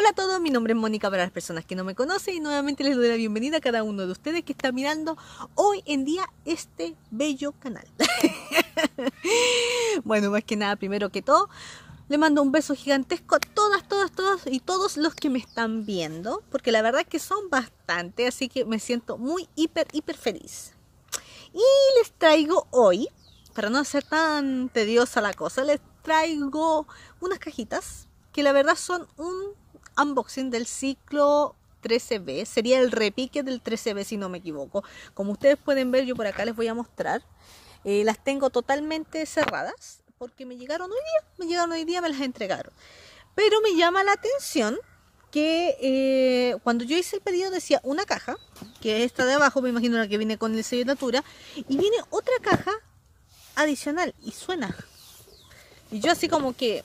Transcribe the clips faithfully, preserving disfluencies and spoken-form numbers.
Hola a todos, mi nombre es Mónica para las personas que no me conocen y nuevamente les doy la bienvenida a cada uno de ustedes que está mirando hoy en día este bello canal. Bueno, más que nada, primero que todo, le mando un beso gigantesco a todas, todas, todas y todos los que me están viendo, porque la verdad es que son bastante, así que me siento muy hiper, hiper feliz. Y les traigo hoy, para no hacer tan tediosa la cosa, les traigo unas cajitas que la verdad son un unboxing del ciclo trece B. Sería el repique del trece B si no me equivoco. Como ustedes pueden ver, yo por acá les voy a mostrar. Eh, las tengo totalmente cerradas porque me llegaron hoy día. Me llegaron hoy día, me las entregaron. Pero me llama la atención que eh, cuando yo hice el pedido decía una caja, que es esta de abajo, me imagino la que viene con el sello Natura, y viene otra caja adicional y suena. Y yo así como que...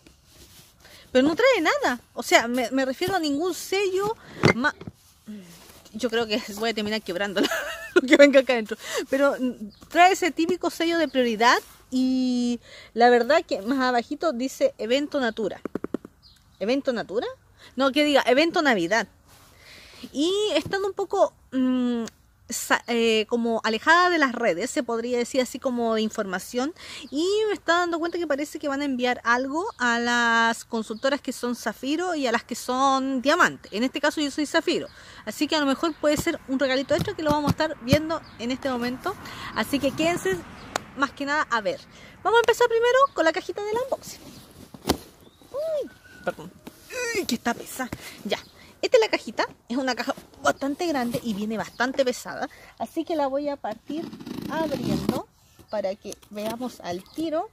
pero no trae nada, o sea, me, me refiero a ningún sello. Ma Yo creo que voy a terminar quebrando lo que venga acá adentro. Pero trae ese típico sello de prioridad y la verdad que más abajito dice Evento Natura. ¿Evento Natura? No, que diga Evento Navidad. Y estando un poco... Mmm, Eh, como alejada de las redes, se podría decir así como de información, y me está dando cuenta que parece que van a enviar algo a las consultoras que son Zafiro y a las que son Diamante. En este caso yo soy Zafiro, así que a lo mejor puede ser un regalito extra que lo vamos a estar viendo en este momento, así que quédense más que nada a ver. Vamos a empezar primero con la cajita del unboxing. Uy, perdón, Uy, que está pesada. Ya. Esta es la cajita, es una caja bastante grande y viene bastante pesada, así que la voy a partir abriendo para que veamos al tiro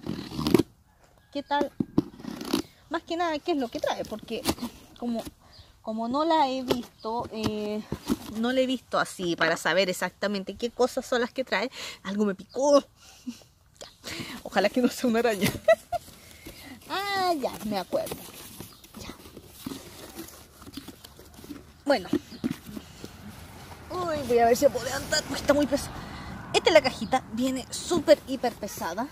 qué tal, más que nada qué es lo que trae, porque como, como no la he visto, eh, no la he visto así para saber exactamente qué cosas son las que trae. Algo me picó, ya. Ojalá que no sea una araña. Ah, ya, me acuerdo. Bueno, uy, voy a ver si puedo andar, está muy pesado. Esta es la cajita, viene súper hiper pesada.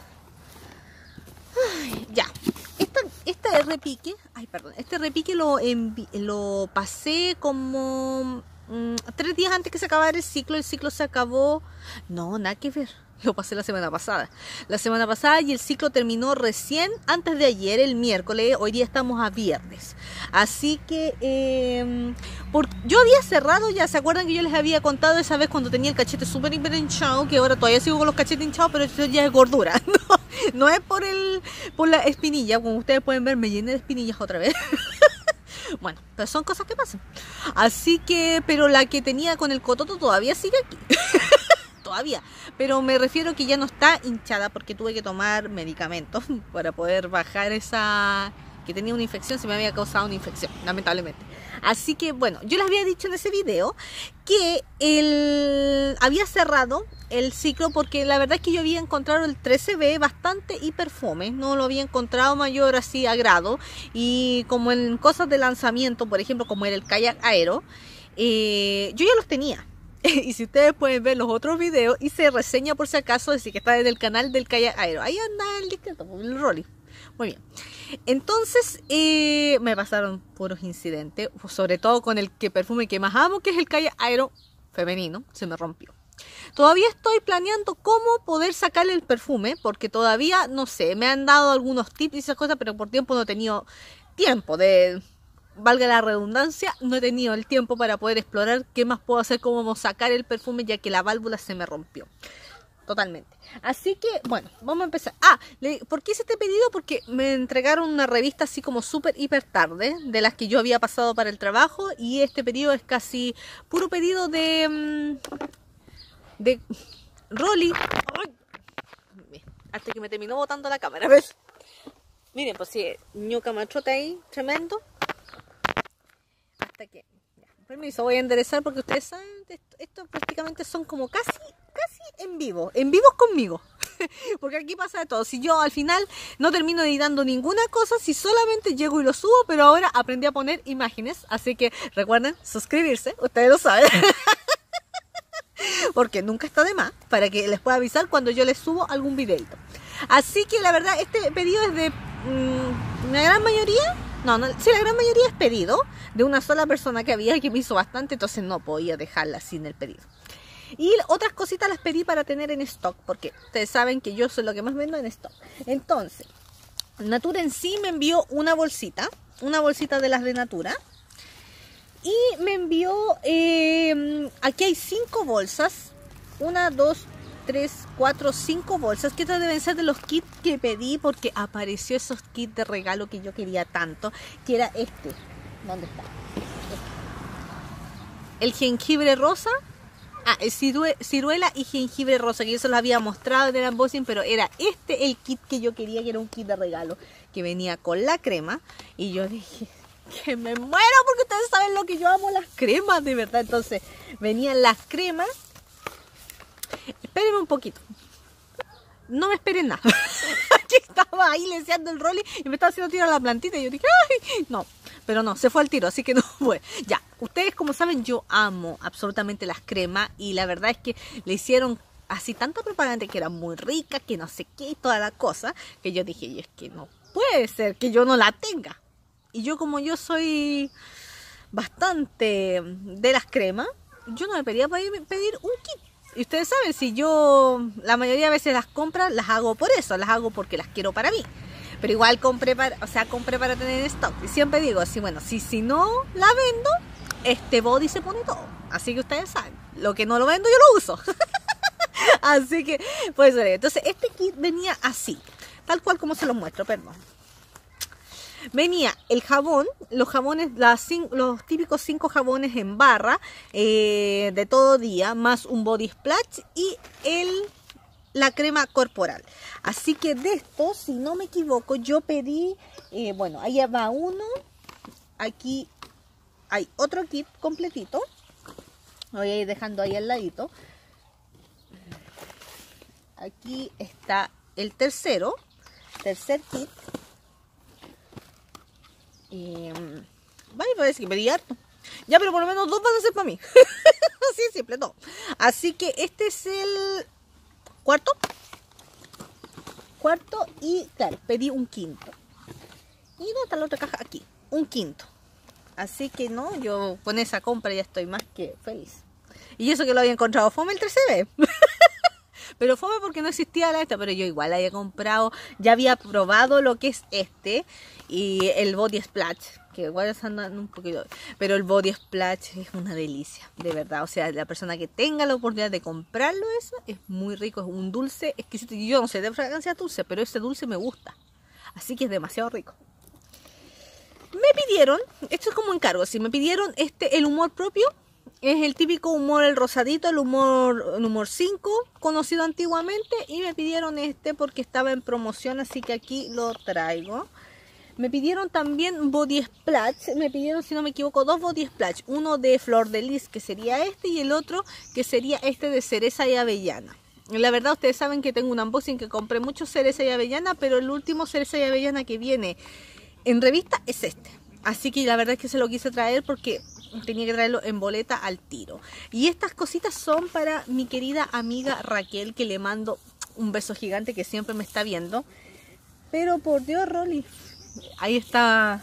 Ay, ya, esta, este repique, ay perdón, este repique lo, lo pasé como mmm, tres días antes que se acabara el ciclo. El ciclo se acabó, no, nada que ver. Lo pasé la semana pasada. La semana pasada y el ciclo terminó recién antes de ayer, el miércoles. Hoy día estamos a viernes. Así que eh, por, yo había cerrado, ya se acuerdan que yo les había contado esa vez cuando tenía el cachete súper hiper hinchado, que ahora todavía sigo con los cachetes hinchados, pero eso ya es gordura. No, no es por, el, por la espinilla. Como ustedes pueden ver, me llené de espinillas otra vez. Bueno, pero son cosas que pasan. Así que, pero la que tenía con el cototo todavía sigue aquí. Todavía, pero me refiero que ya no está hinchada porque tuve que tomar medicamentos para poder bajar esa, que tenía una infección, se me había causado una infección, lamentablemente. Así que bueno, yo les había dicho en ese video que el, había cerrado el ciclo porque la verdad es que yo había encontrado el trece B bastante hiper fome, no lo había encontrado mayor así agrado, y como en cosas de lanzamiento, por ejemplo, como era el Kayak Aero, eh, yo ya los tenía. Y si ustedes pueden ver los otros videos, hice reseña por si acaso, decir que está en el canal del Kayak Aero. Ahí anda el discreto, el Rolly. Muy bien. Entonces, eh, me pasaron puros incidentes, sobre todo con el que perfume que más amo, que es el Kayak Aero femenino. Se me rompió. Todavía estoy planeando cómo poder sacarle el perfume, porque todavía, no sé, me han dado algunos tips y esas cosas, pero por tiempo no he tenido tiempo de... valga la redundancia, no he tenido el tiempo para poder explorar qué más puedo hacer, cómo sacar el perfume, ya que la válvula se me rompió totalmente. Así que, bueno, vamos a empezar. Ah, le, ¿por qué hice este pedido? Porque me entregaron una revista así como súper hiper tarde, de las que yo había pasado para el trabajo, y este pedido es casi puro pedido de... de Rolly. Ay, hasta que me terminó botando la cámara, ¿ves? Miren, pues sí, ñuca machote ahí, tremendo. Hasta que, ya, permiso, voy a enderezar porque ustedes saben, esto, esto prácticamente son como casi, casi en vivo, en vivos conmigo, porque aquí pasa de todo. Si yo al final no termino editando ninguna cosa, si solamente llego y lo subo, pero ahora aprendí a poner imágenes, así que recuerden suscribirse, ustedes lo saben, porque nunca está de más, para que les pueda avisar cuando yo les subo algún videito. Así que la verdad, este pedido es de mmm, una gran mayoría No, no, sí, la gran mayoría es pedido de una sola persona que había que me hizo bastante, entonces no podía dejarla sin el pedido. Y otras cositas las pedí para tener en stock, porque ustedes saben que yo soy lo que más vendo en stock. Entonces, Natura en sí me envió una bolsita, una bolsita de las de Natura. Y me envió, eh, aquí hay cinco bolsas, una, dos, tres, cuatro, cinco bolsas, que estas deben ser de los kits que pedí, porque apareció esos kits de regalo que yo quería tanto, que era este. ¿Dónde está? Este. El jengibre rosa, ah, el ciruela y jengibre rosa, que yo se los había mostrado en el unboxing, pero era este el kit que yo quería, que era un kit de regalo, que venía con la crema, y yo dije... que me muero, porque ustedes saben lo que yo amo, las cremas, de verdad. Entonces, venían las cremas. Espérenme un poquito. No me esperen nada. Aquí estaba ahí leseando el rolly y me estaba haciendo tiro a la plantita. Y yo dije, ¡ay! No, pero no, se fue al tiro, así que no fue. Ya, ustedes como saben, yo amo absolutamente las cremas. Y la verdad es que le hicieron así tanta propaganda que era muy rica, que no sé qué y toda la cosa, que yo dije, y es que no puede ser que yo no la tenga. Y yo, como yo soy bastante de las cremas, yo no me pedía pedir, pedir un kit. Y ustedes saben, si yo la mayoría de veces las compras, las hago por eso, las hago porque las quiero para mí. Pero igual compré para, o sea, compré para tener en stock. Y siempre digo así, bueno, si, si no la vendo, este body se pone todo. Así que ustedes saben, lo que no lo vendo yo lo uso. Así que, pues, entonces este kit venía así, tal cual como se los muestro, perdón. Venía el jabón, los jabones, las, los típicos cinco jabones en barra eh, de todo día, más un body splash y el, la crema corporal. Así que de esto, si no me equivoco, yo pedí, eh, bueno, ahí va uno, aquí hay otro kit completito, voy a ir dejando ahí al ladito. Aquí está el tercero, tercer kit. Y vaya, parece que pedí harto. Ya, pero por lo menos dos van a ser para mí. Así es simple, no. Así que este es el cuarto. Cuarto y claro, pedí un quinto. ¿Y dónde está la otra caja? Aquí, un quinto. Así que no, yo con esa compra ya estoy más que feliz. Y eso que lo había encontrado fome el trece B. Pero fome porque no existía la esta, pero yo igual la había comprado, ya había probado lo que es este y el body splash, que igual están dando un poquito, pero el body splash es una delicia, de verdad. O sea, la persona que tenga la oportunidad de comprarlo, eso es muy rico, es un dulce exquisito. Yo no sé de fragancia dulce, pero ese dulce me gusta, así que es demasiado rico. Me pidieron, esto es como encargo, si me pidieron este, el humor propio. Es el típico humor, el rosadito, el humor, el humor cinco, conocido antiguamente. Y me pidieron este porque estaba en promoción, así que aquí lo traigo. Me pidieron también body splash. Me pidieron, si no me equivoco, dos body splash. Uno de flor de lis, que sería este, y el otro que sería este de cereza y avellana. La verdad, ustedes saben que tengo un unboxing que compré mucho cereza y avellana, pero el último cereza y avellana que viene en revista es este. Así que la verdad es que se lo quise traer porque tenía que traerlo en boleta al tiro. Y estas cositas son para mi querida amiga Raquel, que le mando un beso gigante, que siempre me está viendo. Pero por Dios, Rolly, ahí está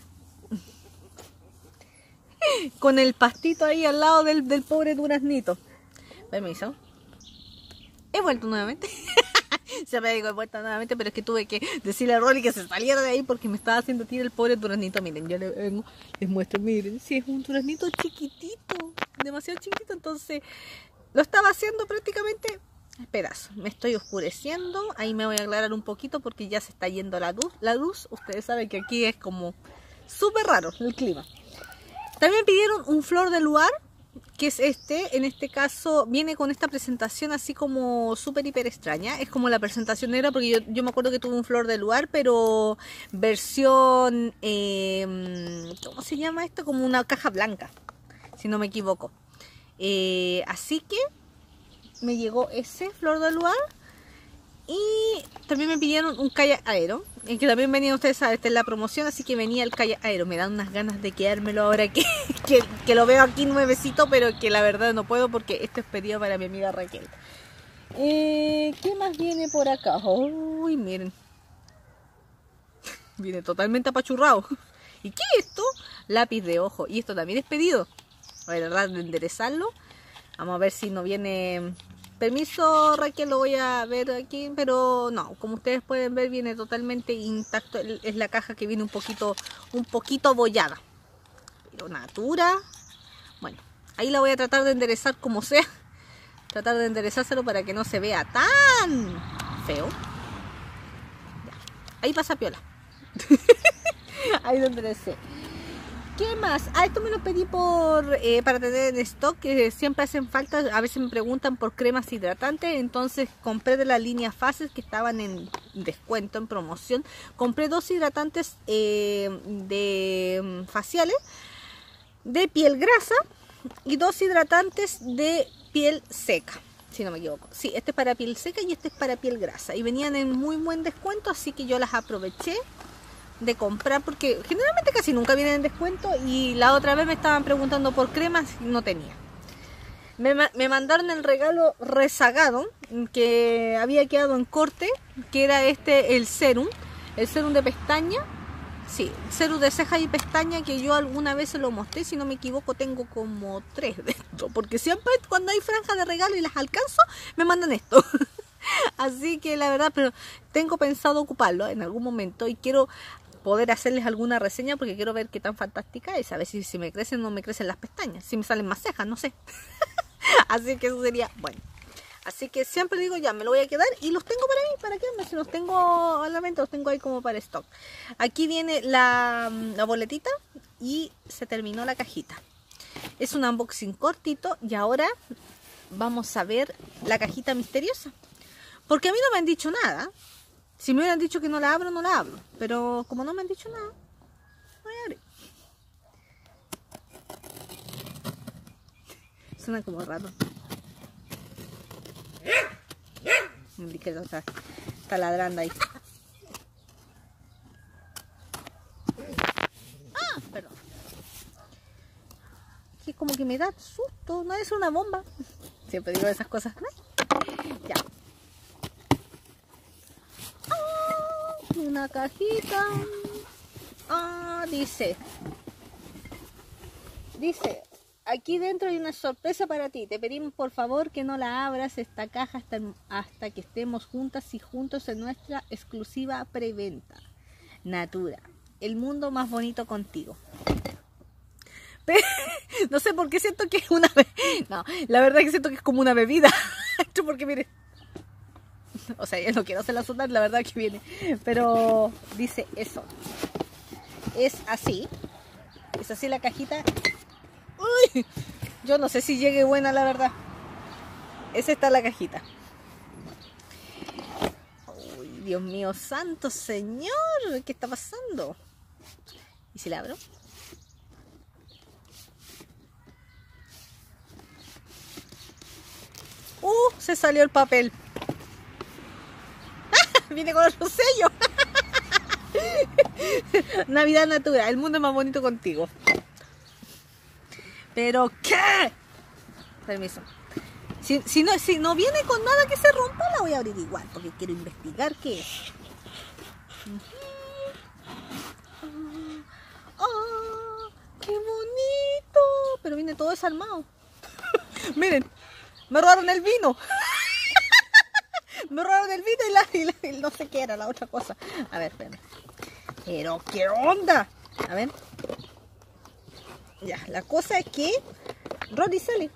con el pastito ahí al lado del, del pobre duraznito. Permiso. He vuelto nuevamente. Se me digo, he vuelto nuevamente, pero es que tuve que decirle a Rolly que se saliera de ahí porque me estaba haciendo tirar el pobre duraznito. Miren, yo les, vengo, les muestro, miren, si sí, es un duraznito chiquitito, demasiado chiquitito, entonces lo estaba haciendo prácticamente pedazos. Me estoy oscureciendo, ahí me voy a aclarar un poquito porque ya se está yendo la luz. La luz, ustedes saben que aquí es como súper raro el clima. También pidieron un flor de luar, que es este. En este caso viene con esta presentación así como súper hiper extraña. Es como la presentación negra, porque yo, yo me acuerdo que tuve un flor de luar, pero versión eh, ¿cómo se llama esto? Como una caja blanca, si no me equivoco. eh, así que me llegó ese flor de luar. Y también me pidieron un kayak aero, en que también venía, ustedes saben, esta es la promoción, así que venía el kayak aero. Me dan unas ganas de quedármelo ahora que, que, que lo veo aquí nuevecito, pero que la verdad no puedo porque esto es pedido para mi amiga Raquel. Eh, ¿Qué más viene por acá? Uy, miren. Viene totalmente apachurrado. ¿Y qué es esto? Lápiz de ojo. Y esto también es pedido. A ver, ¿verdad? De enderezarlo. Vamos a ver si no viene... Permiso, Raquel, lo voy a ver aquí, pero no, como ustedes pueden ver, viene totalmente intacto. Es la caja que viene un poquito, un poquito abollada. Pero Natura, bueno, ahí la voy a tratar de enderezar como sea. Tratar de enderezárselo para que no se vea tan feo. Ya. Ahí pasa piola. Ahí lo enderecé. ¿Qué más? Ah, esto me lo pedí por eh, para tener en stock, que siempre hacen falta. A veces me preguntan por cremas hidratantes. Entonces compré de la línea Faces, que estaban en descuento, en promoción. Compré dos hidratantes eh, de faciales de piel grasa y dos hidratantes de piel seca, si no me equivoco. Sí, este es para piel seca y este es para piel grasa. Y venían en muy buen descuento, así que yo las aproveché de comprar, porque generalmente casi nunca vienen en descuento. Y la otra vez me estaban preguntando por cremas y no tenía. Me, me mandaron el regalo rezagado que había quedado en corte, que era este, el serum, el serum de pestaña. Sí, serum de ceja y pestaña, que yo alguna vez se lo mostré, si no me equivoco tengo como tres de esto, porque siempre cuando hay franjas de regalo y las alcanzo, me mandan esto. Así que la verdad, pero tengo pensado ocuparlo en algún momento y quiero poder hacerles alguna reseña, porque quiero ver qué tan fantástica es, a ver si, si me crecen o no me crecen las pestañas, si me salen más cejas, no sé. Así que eso sería bueno. Así que siempre digo, ya me lo voy a quedar y los tengo para mí, ¿para qué? Si los tengo a la venta, los tengo ahí como para stock. Aquí viene la, la boletita y se terminó la cajita. Es un unboxing cortito y ahora vamos a ver la cajita misteriosa. Porque a mí no me han dicho nada. Si me hubieran dicho que no la abro, no la abro. Pero como no me han dicho nada, no voy a abrir. Suena como raro. Que está, está ladrando ahí. Ah, perdón. Que como que me da susto. No es una bomba. Siempre digo esas cosas. Ya. Ah, una cajita. Ah, dice. Dice. Aquí dentro hay una sorpresa para ti. Te pedimos por favor que no la abras esta caja hasta, hasta que estemos juntas y juntos en nuestra exclusiva preventa. Natura, el mundo más bonito contigo. Pero, no sé por qué siento que es una... No, la verdad es que siento que es como una bebida. Porque mire... O sea, yo no quiero hacerla sonar, la verdad que viene. Pero dice eso. Es así. Es así la cajita. Uy, yo no sé si llegue buena, la verdad. Esa está la cajita. Uy, Dios mío, santo señor, ¿qué está pasando? ¿Y si la abro? Uh, se salió el papel. Viene con otro sello. Navidad Natura, el mundo es más bonito contigo. ¿Pero qué? Permiso. Si, si, no, si no viene con nada que se rompa, la voy a abrir igual, porque quiero investigar qué es. ¡Oh, qué bonito! Pero viene todo desarmado. Miren, me robaron el vino. Me robaron el vino y, la, y, la, y no sé qué era la otra cosa. A ver, esperen. Pero, ¿qué onda? A ver. Ya, la cosa es que Rory sale.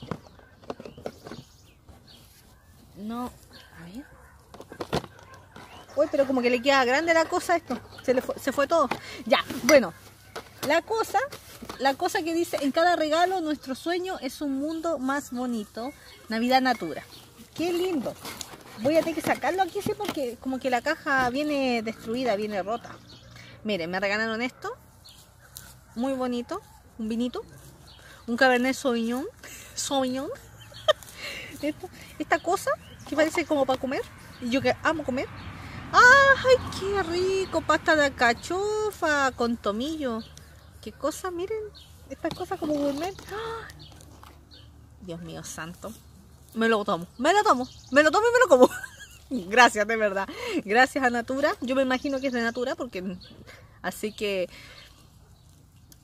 No, a ver. Uy, pero como que le queda grande la cosa a esto. Se le fue, se fue todo. Ya, bueno. La cosa, la cosa que dice, en cada regalo nuestro sueño es un mundo más bonito. Navidad Natura. Qué lindo. Voy a tener que sacarlo aquí, sí, porque como que la caja viene destruida, viene rota. Miren, me regalaron esto. Muy bonito. Un vinito, un Cabernet Sauvignon, Sauvignon. Esto, esta cosa que parece como para comer, y yo que amo comer. ¡Ay, qué rico! Pasta de alcachofa con tomillo. Qué cosa, miren, estas cosas como gourmet. ¡Ay! Dios mío santo. Me lo tomo, me lo tomo, me lo tomo y me lo como. Gracias, de verdad. Gracias a Natura. Yo me imagino que es de Natura, porque así que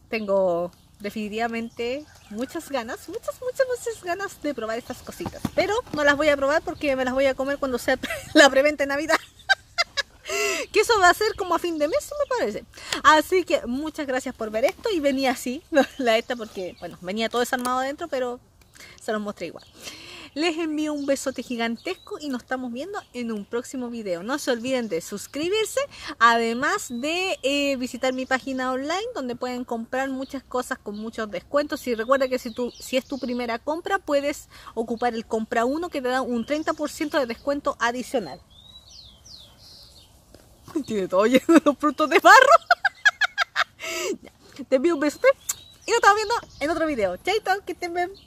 tengo definitivamente muchas ganas, muchas, muchas, muchas ganas de probar estas cositas. Pero no las voy a probar porque me las voy a comer cuando sea la preventa de Navidad. Que eso va a ser como a fin de mes, me parece. Así que muchas gracias por ver esto. Y venía así, la esta porque, bueno, venía todo desarmado adentro, pero se los mostré igual. Les envío un besote gigantesco y nos estamos viendo en un próximo video. No se olviden de suscribirse, además de eh, visitar mi página online donde pueden comprar muchas cosas con muchos descuentos. Y recuerda que si, tú, si es tu primera compra, puedes ocupar el compra uno que te da un treinta por ciento de descuento adicional. Tiene todo lleno de los frutos de barro. Ya, te envío un besote y nos estamos viendo en otro video. Chaito, que estén bien.